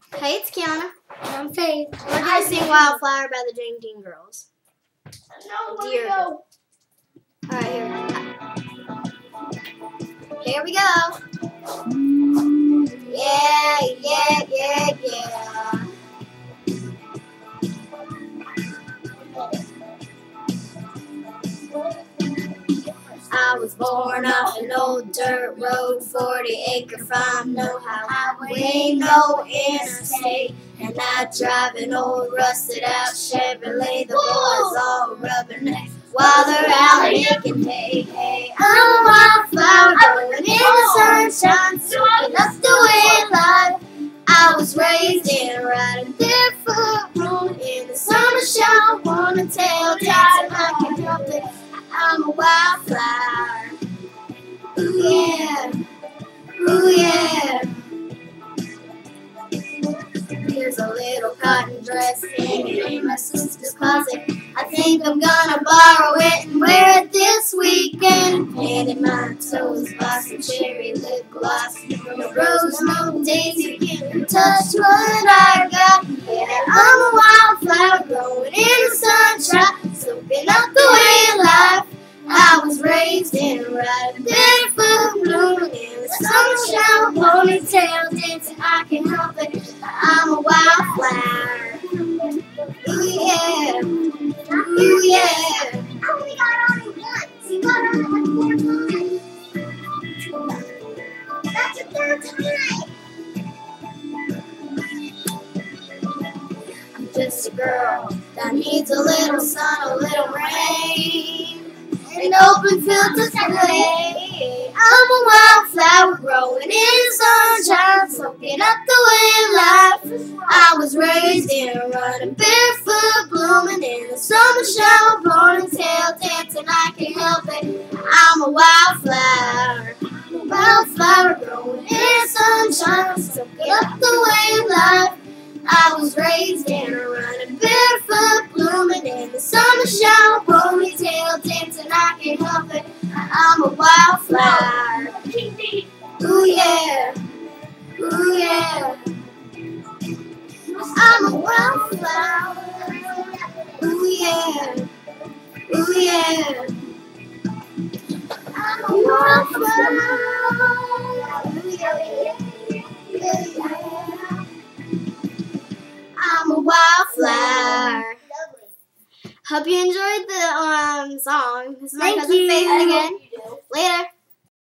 Hey, it's Kiana. And I'm Faith. We're going to sing Wildflower by the Janedear girls. Dear. Alright, here we go. Yeah, yeah, yeah, yeah. I was born off an old dirt road, 40-acre farm, no highway, no interstate. And I drive an old rusted-out Chevrolet. The boys all rubbing necks while they're out making hay. Hey, I'm a wildflower growing in the sunshine, soaking up the wind life. I was raised in riding barefoot, rolling in the summer shower, wanna tell dancing I can help it. I'm a wildflower. Ooh yeah, ooh yeah. Here's a little cotton dress hanging in my sister's closet. I think I'm gonna borrow it and wear it this weekend. Painted my toes, bought some cherry lip gloss. No rose, no daisy, can't touch what I got. Yeah, I'm a wildflower growing in the sunshine, soaking up the wind life. I was raised in riding barefoot, blooming in the summer shower, ponytail dancing, I can help it. I'm a wildflower. Ooh yeah, ooh yeah. I only got on it once. You got on it like 4 times. That's your 3rd time. I'm just a girl that needs a little sun, a little rain, an open field to play. I'm a wildflower growing in the sunshine, soaking up the wind life. I was raised in running barefoot, blooming in the summer shower, ponytail dancing, I can't help it. I'm a wildflower, growing in the sunshine, soaking up the wind life. I was raised in running barefoot, blooming in the summer shower, ponytail dancing, I can't help it. I'm a wildflower. Ooh yeah, ooh yeah. I'm a wildflower. Ooh yeah, ooh yeah. I'm a wildflower. Ooh yeah, yeah, yeah. I'm a wildflower. Hope you enjoyed the song. This is my cousin Faith again. Later.